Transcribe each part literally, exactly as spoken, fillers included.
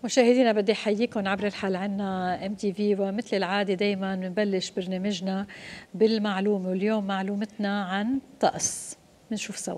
مشاهدينا بدي احييكم عبر الحال عنا ام تي في، ومثل العاده دائما بنبلش برنامجنا بالمعلومه، واليوم معلومتنا عن طقس. بنشوف سوا.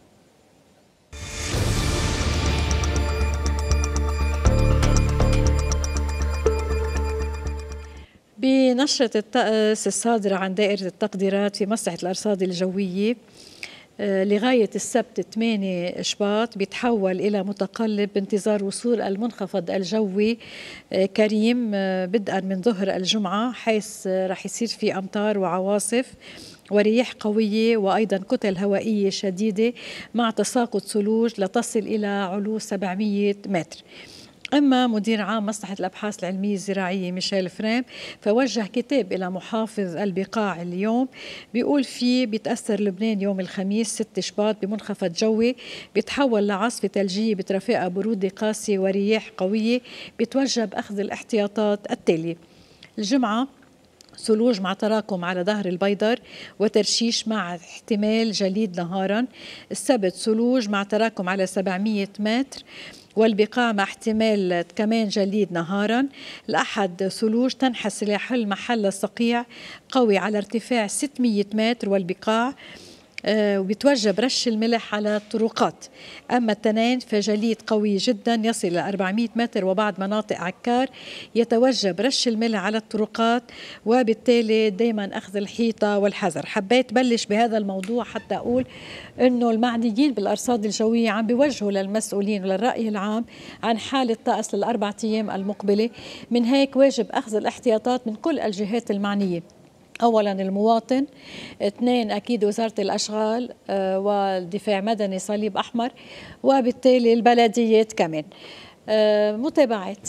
بنشرة الطقس الصادرة عن دائرة التقديرات في مصلحة الأرصاد الجوية لغاية السبت ثمانية شباط بيتحول إلى متقلب بانتظار وصول المنخفض الجوي كريم بدءا من ظهر الجمعة، حيث رح يصير في أمطار وعواصف ورياح قوية وأيضا كتل هوائية شديدة مع تساقط ثلوج لتصل إلى علو سبعمئة متر. أما مدير عام مصلحة الأبحاث العلمية الزراعية ميشيل فريم فوجه كتاب إلى محافظ البقاع اليوم بيقول فيه بيتأثر لبنان يوم الخميس ستة شباط بمنخفض جوي بيتحول لعاصفة ثلجية بترافقها برودة قاسية ورياح قوية، بيتوجب أخذ الاحتياطات التالية. الجمعة ثلوج مع تراكم على ظهر البيدر وترشيش مع احتمال جليد نهارا. السبت ثلوج مع تراكم على سبعمئة متر والبقاع مع احتمال كمان جليد نهارا. الأحد ثلوج تنحسر يحل محل صقيع قوي على ارتفاع ستمئة متر والبقاع آه وبيتوجب رش الملح على الطرقات. أما التنين فجليد قوي جدا يصل إلى أربعمئة متر وبعض مناطق عكار يتوجب رش الملح على الطرقات، وبالتالي دايما أخذ الحيطة والحذر. حبيت بلش بهذا الموضوع حتى أقول أنه المعنيين بالأرصاد الجوية عم بيوجهوا للمسؤولين وللرأي العام عن حالة الطقس للأربع أيام المقبلة، من هيك واجب أخذ الاحتياطات من كل الجهات المعنية. أولا المواطن، اثنين أكيد وزارة الأشغال آه والدفاع مدني صليب أحمر، وبالتالي البلديات كمان. آه متابعات.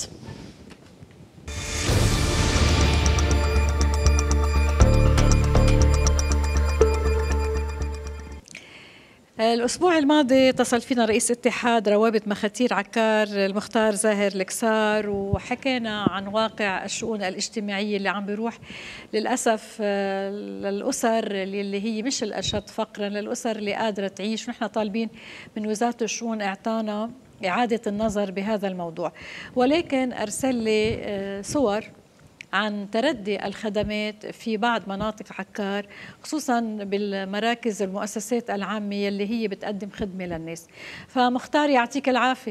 الأسبوع الماضي اتصل فينا رئيس اتحاد روابط مخاتير عكار المختار زاهر الكسار، وحكينا عن واقع الشؤون الاجتماعية اللي عم بيروح للأسف للأسر اللي هي مش الأشد فقرا، للأسر اللي قادرة تعيش. ونحن طالبين من وزارة الشؤون إعطانا إعادة النظر بهذا الموضوع، ولكن أرسل لي صور عن تردي الخدمات في بعض مناطق عكار، خصوصا بالمراكز المؤسسات العامة اللي هي بتقدم خدمة للناس. فمختار يعطيك العافية.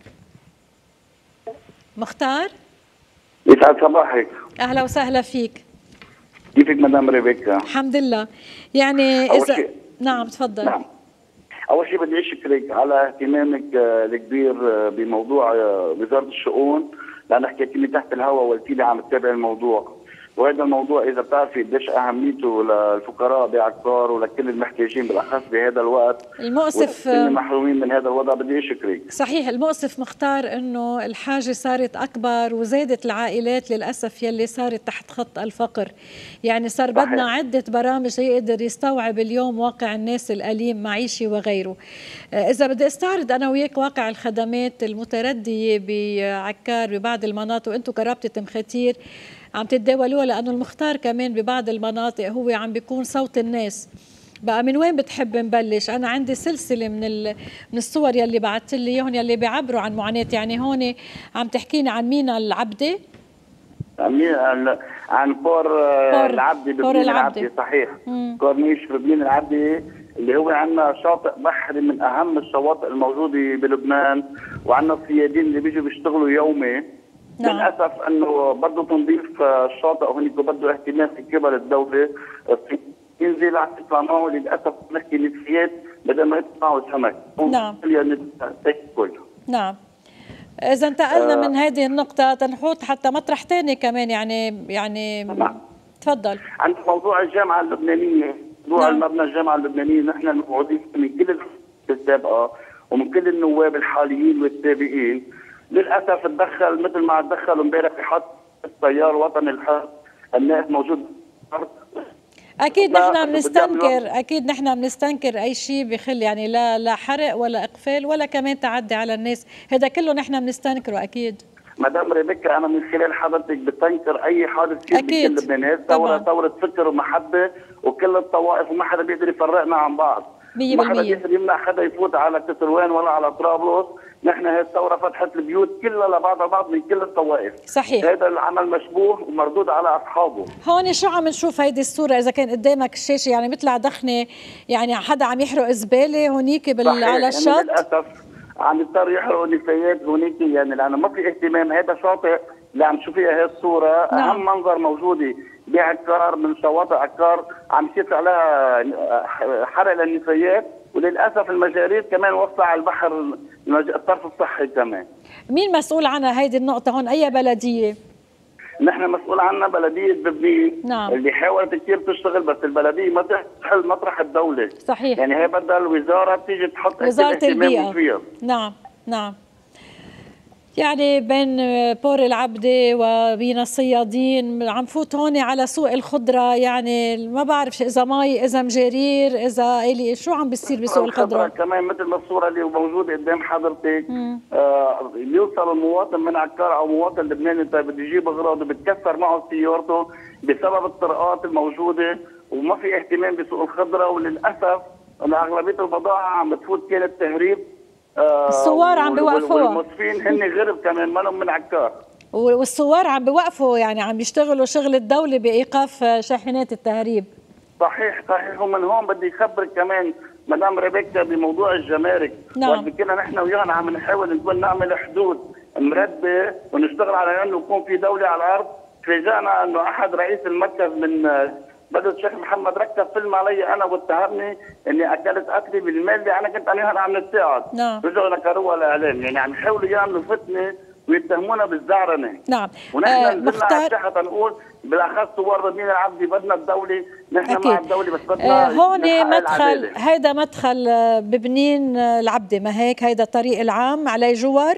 مختار يسعد صباحك. أهلا وسهلا فيك. كيفك مدام ريبيكا؟ الحمد لله. يعني إذا شيء... نعم تفضل. نعم. أول شيء بدي أشكرك على اهتمامك الكبير بموضوع وزارة الشؤون، لأن حكيتي لي تحت الهواء وقلتي لي عم تتابع الموضوع، وهذا الموضوع إذا بتعرفي قديش أهميته للفقراء بعكار ولكل المحتاجين بالأخص بهذا الوقت المؤسف المحرومين من هذا الوضع. بدي أشكرك. صحيح، المؤسف مختار إنه الحاجة صارت أكبر وزادت العائلات للأسف يلي صارت تحت خط الفقر. يعني صار صحيح. بدنا عدة برامج يقدر يستوعب اليوم واقع الناس الأليم معيشي وغيره. إذا بدي استعرض أنا وياك واقع الخدمات المتردية بعكار ببعض المناطق، وأنتم كرابطة مخاتير عم تتداولوها، لأنه المختار كمان ببعض المناطق هو عم بيكون صوت الناس. بقى من وين بتحب نبلش؟ أنا عندي سلسلة من من الصور يلي بعثت لي اياهم يلي بيعبروا عن معاناة. يعني هون عم تحكينا عن مينا العبدة، عن كور العبدة ببنين العبدة. صحيح، كورنيش ببنين العبدة اللي هو عندنا شاطئ بحري من أهم الشواطئ الموجودة بلبنان، وعندنا الصيادين اللي بيجوا بيشتغلوا يومي. نعم. للأسف أنه برضه تنظيف الشاطئ هونيك بده اهتمام من قبل الدولة. ينزل على يطلع معه للأسف نحكي نسيات بدل ما يطلعوا سمك. نعم. تاكل. نعم. إذا انتقلنا آه من هذه النقطة تنحوط حتى مطرح ثاني كمان، يعني يعني نعم. تفضل. عند موضوع الجامعة اللبنانية، موضوع نعم. المبنى الجامعة اللبنانية، نحن الموعودين من كل السابقة ومن كل النواب الحاليين والسابقين للأسف تدخل مثل ما تدخلوا امبارح بحط التيار الوطني الحر. الناس موجود. اكيد نحن بنستنكر، اكيد نحن بنستنكر اي شيء بخل، يعني لا لا حرق ولا اقفال ولا كمان تعدي على الناس، هذا كله نحن بنستنكره اكيد. مدام ريبيكا انا من خلال حضرتك بتنكر اي حادث يصير بكل لبنان، ثوره ثوره فكر ومحبه وكل الطوائف وما حدا بيقدر يفرقنا عن بعض. ما حدا بيقدر يمنع حدا يفوت على كسروان ولا على طرابلس. نحن هي الثوره فتحت البيوت كلها لبعضها بعض من كل الطوائف. صحيح. هذا العمل مشبوه ومردود على اصحابه. هون شو عم نشوف هيدي الصوره اذا كان قدامك الشاشه، يعني مثل دخنه، يعني حدا عم يحرق زباله هونيك بال... على الشط. يعني للاسف عم يضطر يحرقوا نفايات هونيك، يعني لانه ما في اهتمام. هذا شاطئ اللي عم تشوفيها هي الصوره. نعم. اهم منظر موجوده بعكار من شواطئ عكار عم يصير عليها حرق للنفايات، وللاسف المجاريد كمان وصل على البحر الطرف الصحي كمان. مين مسؤول عنها هيدي النقطه هون؟ اي بلديه؟ نحن مسؤول عنها بلديه ببنين. نعم. اللي حاولت كثير تشتغل، بس البلديه ما تحل مطرح الدوله. صحيح. يعني هي بدها الوزاره تيجي تحط وزاره البيئه فيها. نعم نعم. يعني بين بور العبدة وبين الصيادين عم فوت هون على سوق الخضرة، يعني ما بعرف إذا مي إذا مجارير إذا إلي شو عم بيصير بسوق الخضرة. كمان مثل ما الصورة اللي موجودة قدام حضرتك، آه بيوصل المواطن من عكار أو مواطن لبناني بده يجيب أغراضه بتكسر معه سيارته بسبب الطرقات الموجودة، وما في اهتمام بسوق الخضرة. وللأسف أغلبية البضائع عم بتفوت كانت تهريب. الثوار عم بيوقفوها، والموظفين هن غرب كمان ما لهم من عكار، والثوار عم بيوقفوا، يعني عم بيشتغلوا شغل الدولة بإيقاف شاحنات التهريب. صحيح صحيح. ومن هون بدي خبرك كمان مدام ريبيكا بموضوع الجمارك. نعم. وقت كنا نحن ويانا عم نحاول نقول نعمل حدود مرتبة ونشتغل على انه يكون في دولة على الارض، تفاجئنا انه احد رئيس المركز من بدر الشيخ محمد ركب فيلم علي انا واتهمني اني اكلت اكلي بالمال اللي انا كنت عليها عم نتساعد. نعم. رجعوا نكروها الاعلام، يعني عم يحاولوا يعملوا فتنه ويتهمونا بالزعرنه. نعم. ونحن آه نزلنا على الساحه نقول بالاخص ثوار بنين العبدي بدنا الدوله، نحن أكيد. مع الدوله بس بدنا آه هون مدخل، هيدا مدخل ببنين العبدي ما هيك؟ هيدا الطريق العام علي جوار؟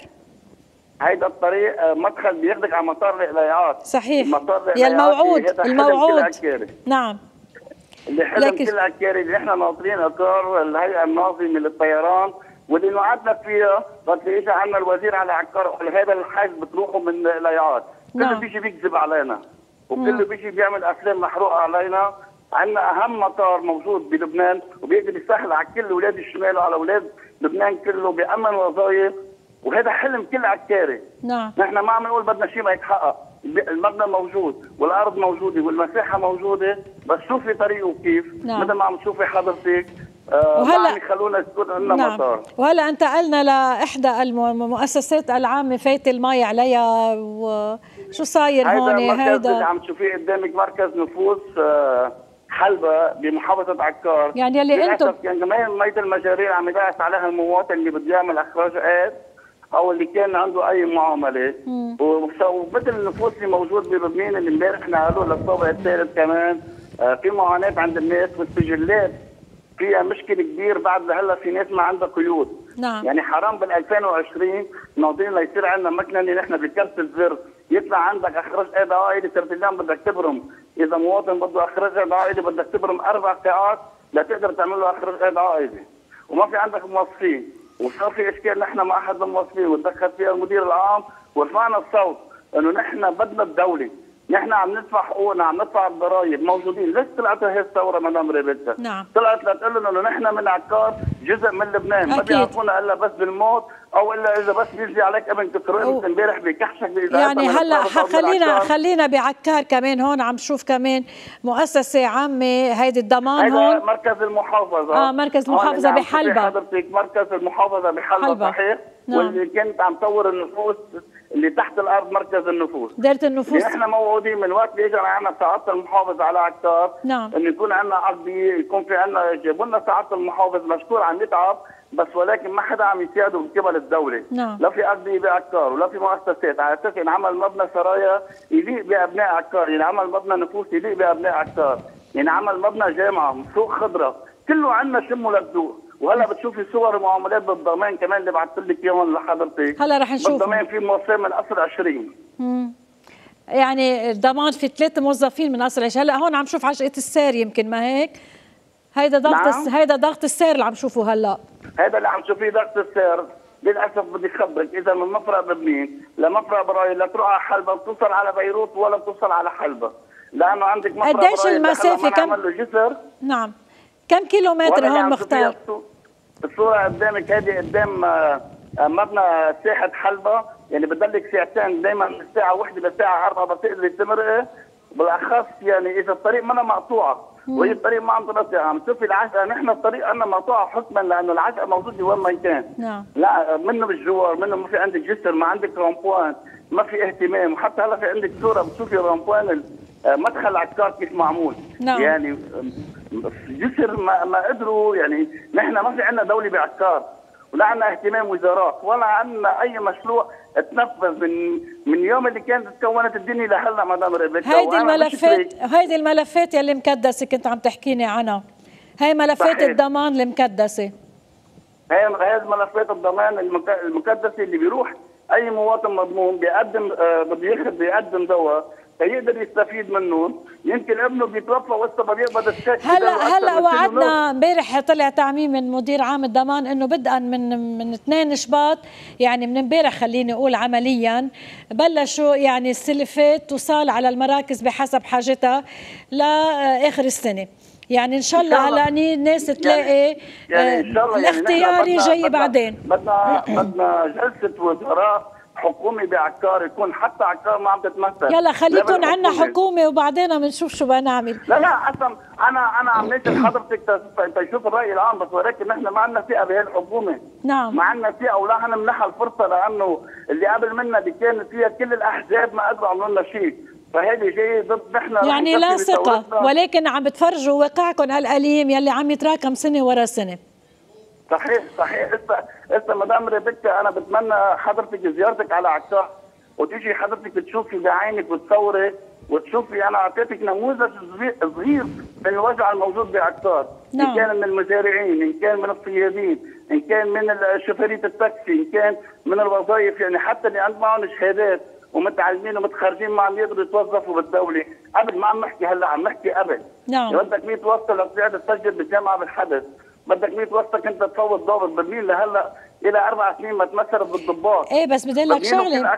هيدا الطريق مدخل بياخذك على مطار القلايات. صحيح. يا الموعود الموعود. نعم. اللي حلم لكن... كل عكاري اللي نحن ناطرين اقرار الهيئه الناظمه للطيران، واللي نوعدنا فيها وقت اجى عنا الوزير على عكار قال هذا الحاج بتروحوا من القلايات. كله بيجي بيكذب علينا وكله بيجي بيعمل افلام محروقه علينا. عندنا اهم مطار موجود بلبنان وبيقدر يسهل على كل اولاد الشمال وعلى اولاد لبنان كله بامن وظائف، وهذا حلم كل عكاري. نعم. نحن ما عم نقول بدنا شيء ما يتحقق، المبنى موجود والارض موجوده والمساحه موجوده، بس شوفي طريقه كيف. نعم. مثل ما عم تشوفي حضرتك. آه وهلا عم يخلونا يكون عندنا نعم. مطار. وهلا انتقلنا لاحدى المؤسسات العامه فايت المي عليها، وشو صاير هون؟ هيدا اللي عم تشوفيه قدامك مركز نفوس آه حلبة بمحافظة عكار. يعني يلي انتم كان كمان مية المجارير عم يبعث عليها المواطن اللي بده يعمل اخراجات او اللي كان عنده اي معامله. ومثل النفوس اللي موجود بلبنان اللي امبارح نقلوا للطابق الثالث كمان. آه في معاناه عند الناس والسجلات فيها مشكله كبير بعد لهلا، في ناس ما عندها قيود. نعم. يعني حرام بال ألفين وعشرين ناظرين ليصير عندنا مكنه اللي نحن بكبسه الزر يطلع عندك اخراج قيد عائلي، صرت اليوم بدك تبرم اذا مواطن بده اخراج قيد عائلي بدك تبرم اربع ساعات لتقدر تعمل له اخراج قيد عائلي، وما في عندك موظفين، وصار في اشكال نحن مع احد الموظفين وتدخل فيها المدير العام ورفعنا الصوت انه نحن بدنا الدوله، نحن عم ندفع حقوقنا، عم ندفع الضرائب، موجودين. ليش طلعت هي الثوره مدام ريبيكا؟ نعم. طلعت لتقول لنا انه نحن من عكار جزء من لبنان، ما بيعرفونا الا بس بالموت او الا اذا بس بيجي عليك ابن كسروان امبارح بكحشك باذاعتنا. يعني هلا خلينا خلينا بعكار كمان. هون عم شوف كمان مؤسسه عامه هيدي الضمان هون. هيدا مركز المحافظه. اه مركز المحافظه بحلبة. حضرتك مركز المحافظه بحلبة صحيح. نعم. واللي كنت عم طور النفوس اللي تحت الارض مركز النفوس. دائرة النفوس. نحن موعودين من وقت اللي اجى عندنا سعاده المحافظ على عكار. نعم. انه يكون عندنا عقديه، يكون في عندنا جابوا لنا سعاده المحافظ مشكور عم يتعب، بس ولكن ما حدا عم يساعده من قبل الدوله. نعم. لا في عقديه بعكار ولا في مؤسسات، على اساس ينعمل مبنى سرايا يليق بابناء عكار، ينعمل مبنى نفوس يليق بابناء عكار، ينعمل مبنى جامعه، سوق خضره، كله عندنا شمه للذوق. وهلا بتشوفي صور معاملات بالضمان كمان اللي بعثت لك اياهم لحضرتك. هلا رح نشوف. بالضمان في موظفين من قصر عشرين. امم يعني الضمان في ثلاث موظفين من قصر عشرين. هلا هون عم شوف عجقه السير يمكن ما هيك؟ هيدا ضغط نعم. الس... هيدا ضغط السير اللي عم شوفه هلا. هيدا اللي عم تشوفيه ضغط السير. للاسف بدي خبرك اذا من مفرق ببنين لمفرق برايل لا تروح على حلبة بتوصل على بيروت ولا بتوصل على حلبة، لانه عندك مفرق قديش المسافه؟ كم عمل له جسر. نعم. كم كيلو متر هون مختار؟ الصورة قدامك هذه قدام مبنى ساحة حلبة، يعني بضلك ساعتين دائما من الساعة واحدة للساعة أربعة بتقدري تمرقي، بالاخص يعني اذا الطريق منا مقطوعه وهي الطريق ما عم تنطي عم تشوفي العشقه، نحن الطريق عندنا مقطوعه حكما لانه العشقه موجوده وين ما كان. نعم. لا منه بالجوار، منه ما في عندك جسر، ما عندك رامبوان، ما في اهتمام، وحتى هلا في عندك صوره بتشوفي رامبوان مدخل عكار كيف معمول. نعم. يعني جسر ما, ما قدروا، يعني نحن ما في عندنا دوله بعكار، ولا عندنا اهتمام وزارات، ولا عندنا اي مشروع تنفذ من من يوم اللي كانت تكونت الدنيا لهلا مدام ريبيكا. هيدي الملفات هيدي الملفات يلي مكدسه كنت عم تحكيني عنها، هي ملفات صحيح. الضمان المكدسه، هي هي ملفات الضمان المكدسه اللي بيروح اي مواطن مضمون بيقدم بده ياخذ بيقدم دواء فيقدر يستفيد منه، يمكن ابنه بيتوفى وسط ما بيقبض الشيك. هلا هلا وعدنا امبارح طلع تعميم من مدير عام الضمان انه بدءا من من اثنين شباط، يعني من امبارح خليني اقول عمليا بلشوا يعني السلفات توصل على المراكز بحسب حاجتها لاخر السنه، يعني ان شاء الله على الناس تلاقي يعني يعني إن شاء الله الاختياري يعني جاي بعدين. بدنا بدنا جلسه وزراء حكومي بعكار، يكون حتى عكار ما عم تتمثل. يلا خليكم عندنا حكومه وبعدين بنشوف شو بدنا نعمل. لا لا اصلا انا انا عم ناقش حضرتك تشوف الراي العام، بس ولكن نحن ما عندنا ثقه بهي الحكومه. نعم. ما عندنا ثقه ولا هن منحها الفرصه، لانه اللي قبل منا اللي كانت فيها كل الاحزاب ما قدروا يعملوا لنا شيء، فهذه جاي ضد نحن يعني لا ثقه، ولكن عم بتفرجوا واقعكم الاليم يلي عم يتراكم سنه ورا سنه. صحيح صحيح. هسه هسه مدام ريبيكا انا بتمنى حضرتك زيارتك على عكار وتيجي حضرتك تشوفي بعينك وتصوري وتشوفي. انا اعطيتك نموذج صغير من الوجع الموجود بعكار. نعم. ان كان من المزارعين، ان كان من الصيادين، ان كان من شوفيريه التاكسي، ان كان من الوظائف، يعني حتى اللي عند معهم شهادات ومتعلمين ومتخرجين ما عم يقدروا يتوظفوا بالدوله. قبل ما عم نحكي هلا، عم نحكي قبل. نعم. بدك مية واسطه لتقعد تسجل بالجامعه بالحدث، بدك مية واسطه كنت تفوت ضابط برلين لهلا الى اربع سنين ما تمثلت بالضباط. ايه بس بدي لك شغله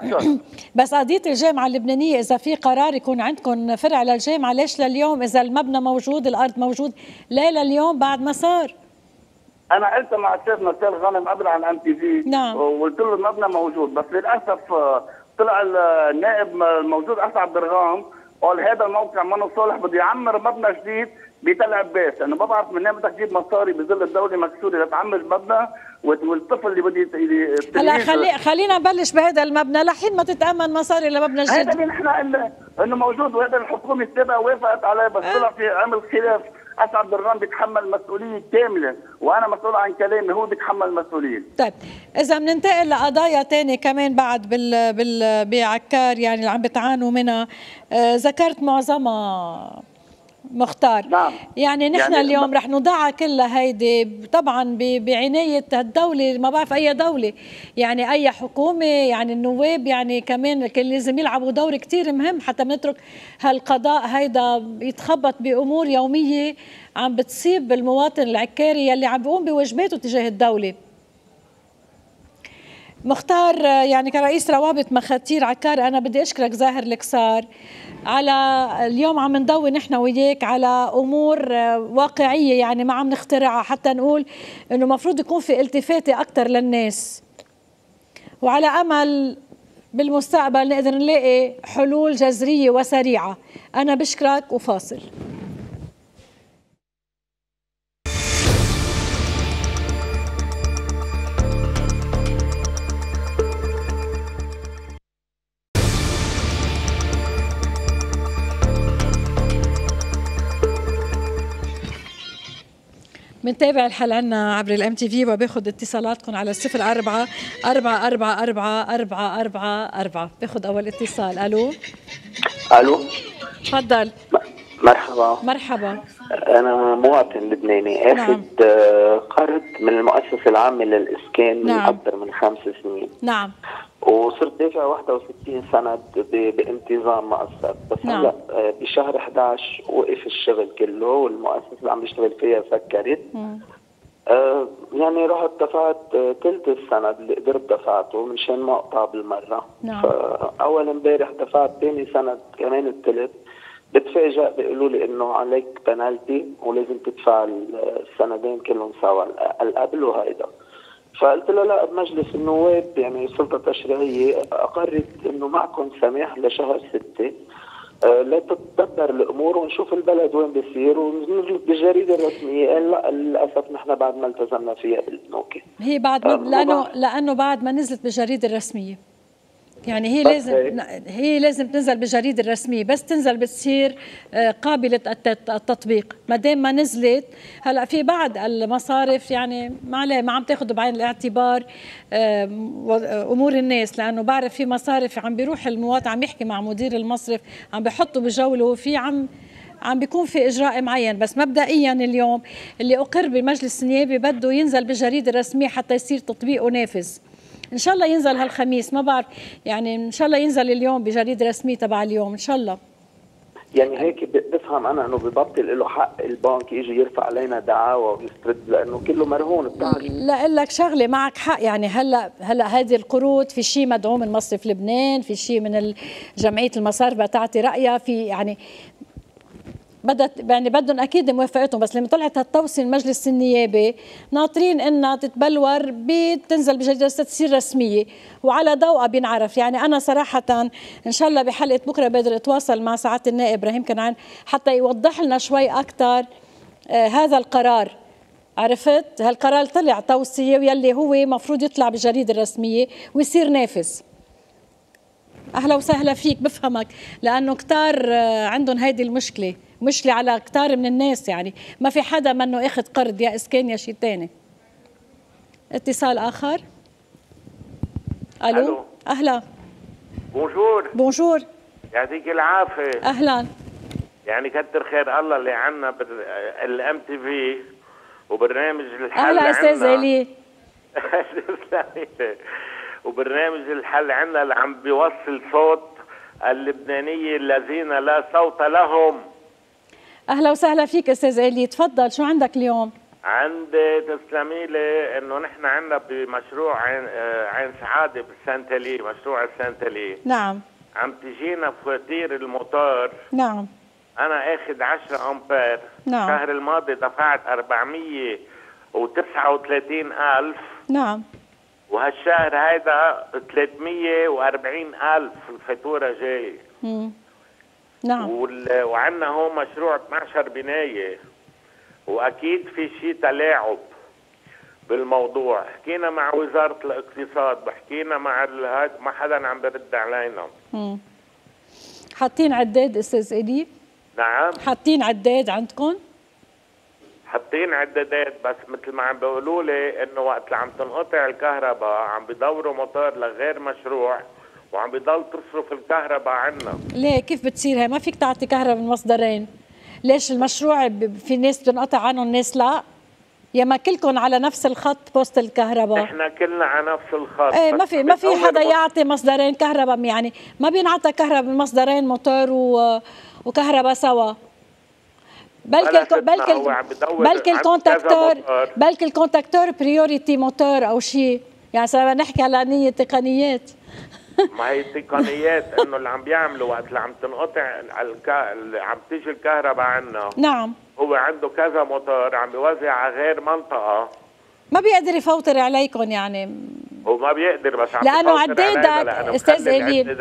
بس قضيه الجامعه اللبنانيه اذا في قرار يكون عندكم فرع للجامعه، ليش لليوم اذا المبنى موجود الارض موجود ليه لليوم بعد ما صار؟ انا قلت مع الشيخ نسال غانم قبل عن ام تي في. نعم. وقلت له المبنى موجود، بس للاسف طلع النائب الموجود اسعد درغام قال هذا الموقع منه صالح، بده يعمر مبنى جديد بتل عباس. انا ما بعرف منين بدك تجيب مصاري بظل الدوله مكسوره لتعمر مبنى والطفل اللي بده. هلا خلي خلينا نبلش بهذا المبنى لحين ما تتامن مصاري لمبنى جديد. هذا اللي نحن قلنا انه موجود، وهذا الحكومه السابقه وافقت عليه، بس طلع في عمل خلاف. اسعد درغام بيتحمل مسؤوليه كامله وانا مسؤول عن كلامي، هو بيتحمل المسؤوليه. طيب اذا بننتقل لقضايا ثانيه كمان بعد بال بال بعكار يعني اللي عم بتعانوا منها، آه ذكرت معظمها مختار. نعم. يعني نحن يعني اليوم رح نضعها كلها هيدي طبعا بعنايه الدوله، ما بعرف اي دوله يعني اي حكومه، يعني النواب يعني كمان كان لازم يلعبوا دور كثير مهم حتى بنترك هالقضاء هيدا يتخبط بامور يوميه عم بتصيب المواطن العكاري يلي عم بيقوم بواجباته تجاه الدوله. مختار يعني كرئيس روابط مخاتير عكار، انا بدي اشكرك زاهر الكسار على اليوم عم نضوي نحن وياك على امور واقعيه، يعني ما عم نخترعها، حتى نقول انه المفروض يكون في التفاته اكثر للناس، وعلى امل بالمستقبل نقدر نلاقي حلول جذريه وسريعه. انا بشكرك وفاصل. بنتابع الحلقة عنا عبر الام تي في وباخذ اتصالاتكم على صفر أربعة أربعة أربعة أربعة أربعة أربعة أربعة. باخذ أول اتصال. ألو ألو تفضل. مرحبا. مرحبا. أنا مواطن لبناني أخذ نعم. قرض من المؤسسة العامة للإسكان نعم. من أكثر من خمس سنين. نعم. وصرت دافع واحد وستين سند بانتظام مقسط، بس نعم. هلا بشهر إحدى عشر وقف الشغل كله والمؤسسة اللي عم بيشتغل فيها سكرت. آه يعني رحت دفعت ثلث السند اللي قدرت دفعته مشان ما اقطع بالمره. نعم. فاول امبارح دفعت ثاني سند كمان الثلث، بتفاجئ بيقولوا لي انه عليك بنالتي ولازم تدفع السندين كلهم سوا القبل وهيدا. فقلت له لا، بمجلس النواب يعني سلطه تشريعيه اقرت انه معكم سماح لشهر ستة أه لا تتدبر الامور ونشوف البلد وين بيصير وننزل بالجريده الرسميه. قال لا للاسف نحن بعد ما التزمنا فيها بالنوكه. هي بعد ما لانه لانه بعد ما نزلت بالجريده الرسميه، يعني هي لازم هي. هي لازم تنزل بالجريده الرسميه، بس تنزل بتصير قابله التطبيق. ما دام ما نزلت هلا في بعض المصارف يعني ما عليه ما عم تاخذ بعين الاعتبار امور الناس، لانه بعرف في مصارف عم بيروح المواطن عم يحكي مع مدير المصرف عم بحطه بجوله وفي عم عم بيكون في اجراء معين. بس مبدئيا اليوم اللي اقر بمجلس النيابي بده ينزل بالجريده الرسميه حتى يصير تطبيقه نافذ. ان شاء الله ينزل هالخميس، ما بعرف يعني ان شاء الله ينزل اليوم بجريده رسميه تبع اليوم ان شاء الله. يعني هيك بفهم انا انه ببطل له حق البنك يجي يرفع علينا دعاوى ويسترد لانه كله مرهون. بتعرف لا اقول لك شغله، معك حق. يعني هلا هلا هذه القروض في شيء مدعوم من مصرف لبنان، في شيء من جمعيه المصارف بتعطي رايها في، يعني بدت يعني بدهم اكيد موافقتهم. بس لما طلعت هالتوصيه من مجلس النيابه ناطرين انها تتبلور بتنزل بجريده تصير رسميه وعلى ضوءها بينعرف. يعني انا صراحه ان شاء الله بحلقه بكره بقدر اتواصل مع سعاده النائب ابراهيم كنعان حتى يوضح لنا شوي اكثر آه هذا القرار. عرفت هالقرار طلع توصيه ويلي هو مفروض يطلع بالجريده الرسميه ويصير نافذ. اهلا وسهلا فيك، بفهمك لانه كتار عندهم هيدي المشكله، مشكله على كتار من الناس. يعني ما في حدا منه اخذ قرض يا اسكان يا شيء ثاني. اتصال اخر. الو, ألو. اهلا. بونجور. بونجور. يعطيك العافيه. اهلا. يعني كتر خير الله اللي عنا بالام تي في وبرنامج الحل. اهلا استاذ الي. وبرنامج الحل عندنا اللي عم بيوصل صوت اللبنانية الذين لا صوت لهم. اهلا وسهلا فيك استاذ الي، تفضل شو عندك اليوم؟ عندي تسلمي لي انه نحن عندنا بمشروع عين, عين سعاده بالسنتلي، مشروع السنتلي. نعم. عم تجينا فواتير الموتور. نعم. انا اخذ عشرة امبير. نعم. الشهر الماضي دفعت أربعمية وتسعة وثلاثين ألف. نعم. وهالشهر هيدا ثلاثمية وأربعين ألف الفاتورة جاي. امم نعم. وعندنا هون مشروع اثنعش بناية وأكيد في شيء تلاعب بالموضوع. حكينا مع وزارة الاقتصاد، حكينا مع ما حدا عم برد علينا. امم حاطين عداد استاذ إلي؟ نعم. حاطين عداد عندكم؟ حاطين عدادات، بس مثل ما عم بيقولوا لي انه وقت اللي عم تنقطع الكهرباء عم بيدوروا موتور لغير مشروع وعم بيضل تصرف الكهرباء عنا. ليه كيف بتصير هي؟ ما فيك تعطي كهرباء من مصدرين. ليش المشروع في ناس بتنقطع عنهم ناس لا؟ يا ما كلكم على نفس الخط بوست الكهرباء. احنا كلنا على نفس الخط. ايه ما في ما في حدا يعطي مصدرين كهرباء، يعني ما بينعطى كهرباء من مصدرين موتور و... وكهرباء سوا. بلكي بلكي بلكي الكونتاكتور بلكي الكونتاكتور بريوريتي موتور او شيء. يعني صار نحكي على نية تقنيات. ما هي تقنيات انه اللي عم بيعملوا وقت اللي عم تنقطع الكا... اللي عم تيجي الكهرباء عنا. نعم. هو عنده كذا موتور عم بيوزع على غير منطقة، ما بيقدر يفوتر عليكم. يعني هو ما بيقدر بس عم لانه عدادك استاذ إلي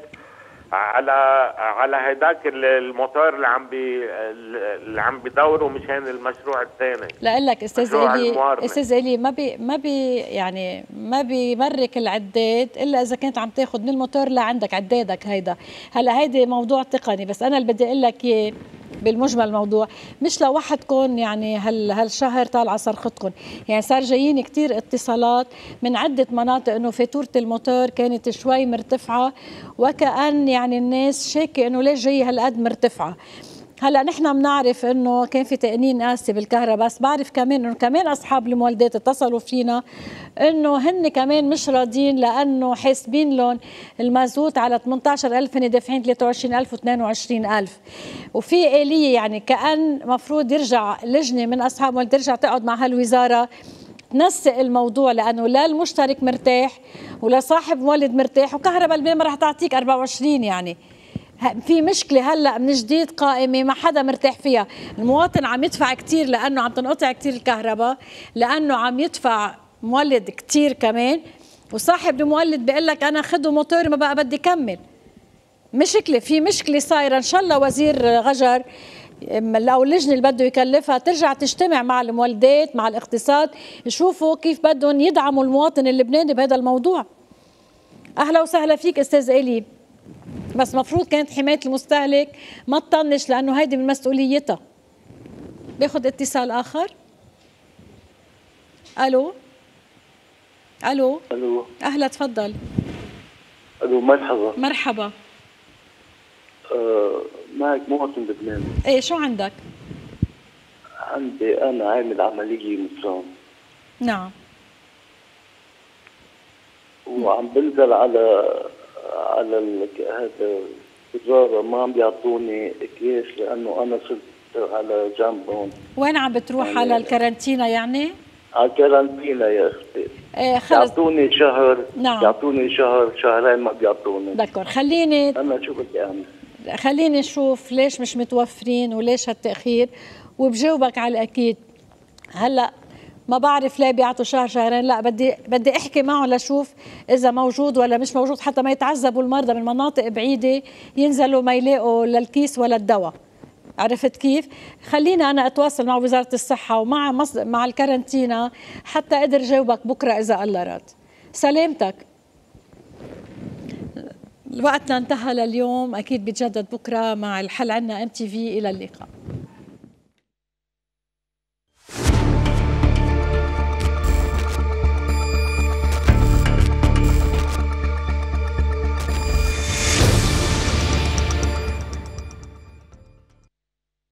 على على هيداك الموتور اللي عم بي اللي عم بيدوروا مشان المشروع الثاني. لا لك استاذ إلي استاذ إلي ما بي ما بي يعني ما بيمرك العداد الا اذا كنت عم تاخذ من الموتور لعندك عدادك هيدا. هلا هيدي موضوع تقني، بس انا اللي بدي اقول لك اياه بالمجمل الموضوع مش لوحدكم. يعني هال هالشهر طالعه صرختكم، يعني صار جايين كثير اتصالات من عده مناطق انه فاتوره الموتور كانت شوي مرتفعه، وكأن يعني الناس شاكه انه ليش جاي هالقد مرتفعه. هلا نحن بنعرف انه كان في تأنين قاسي بالكهرباء، بس بعرف كمان انه كمان اصحاب المولدات اتصلوا فينا انه هن كمان مش راضيين لانه حاسبين لهم المازوت على ثمانية عشر ألف هن دافعين ثلاثة وعشرين ألف واثنين وعشرين ألف. وفي آلية يعني كأن مفروض يرجع لجنه من اصحاب المولدات ترجع تقعد مع هالوزاره تنسق الموضوع، لانه لا المشترك مرتاح ولا صاحب مولد مرتاح، وكهرباء البيت ما رح تعطيك أربعة وعشرين. يعني في مشكله هلا من جديد قائمه ما حدا مرتاح فيها، المواطن عم يدفع كثير لانه عم تنقطع كثير الكهرباء، لانه عم يدفع مولد كثير كمان، وصاحب المولد بيقول لك انا خذوا موتور ما بقى بدي كمل. مشكله في مشكله صايره، ان شاء الله وزير غجر او اللجنه اللي بده يكلفها ترجع تجتمع مع المولدات مع الاقتصاد يشوفوا كيف بدهم يدعموا المواطن اللبناني بهذا الموضوع. اهلا وسهلا فيك استاذ الي، بس مفروض كانت حمايه المستهلك ما تطنش لانه هيدي من مسؤوليتها. باخذ اتصال اخر. الو الو الو اهلا تفضل. الو مرحبا. مرحبا. آه معك مواطن لبناني. ايه شو عندك؟ عندي انا عامل عمليه مصران. نعم. وعم بنزل على على هذا الوزاره ما عم بيعطوني اكياس لانه انا صرت على جنب هون. وين عم بتروح يعني على الكارنتينا يعني؟ على الكارنتينا يا اختي. ايه خلص. يعطوني شهر. نعم. يعطوني شهر شهرين ما بيعطوني. دكور خليني انا شو بدي اعمل؟ خليني نشوف ليش مش متوفرين وليش هالتاخير وبجاوبك على الاكيد. هلا ما بعرف ليه بيعطوا شهر شهرين، لا بدي بدي احكي معهم لشوف اذا موجود ولا مش موجود، حتى ما يتعذبوا المرضى من مناطق بعيده ينزلوا ما يلاقوا للكيس ولا الدواء. عرفت كيف؟ خليني انا اتواصل مع وزاره الصحه ومع مص... مع الكارنتينا حتى اقدر جاوبك بكره اذا الله راد. سلامتك. وقتنا انتهى لليوم، اكيد بيتجدد بكره مع الحل. عنا ام تي في، الى اللقاء.